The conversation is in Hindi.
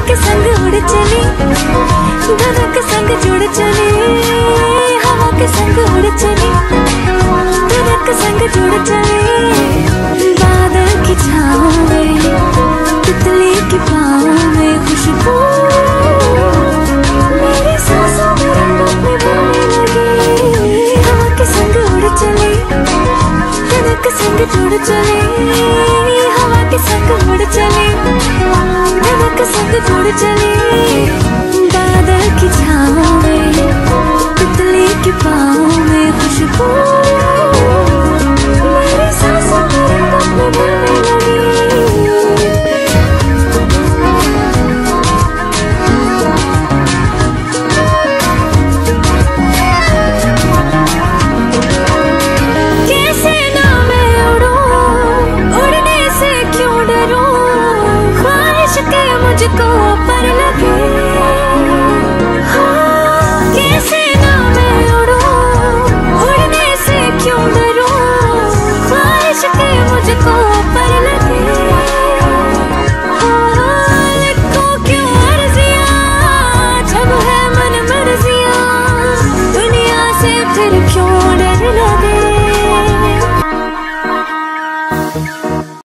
के संग उड़ चली, धुन के संग जुड़ चली, हवा के संग उड़ चली, धुन के संग जुड़ चली। बादल की छाँव में, तितली की पाँव में खुशबू मेरी सांसों में रंगों में भरने लगी। हवा के संग उड़ चली, धुन के संग जुड़ चली, हवा के संग उड़ चली, धुन के संग जुड़ चली। बादल की छाँव में, तितली की पाँव में खुशबू मेरी सांसों में रंगों में भरने लगी। कैसे ना मैं उड़ूं, उड़ने से क्यों डरूं, ख्वाहिश के मुझको पर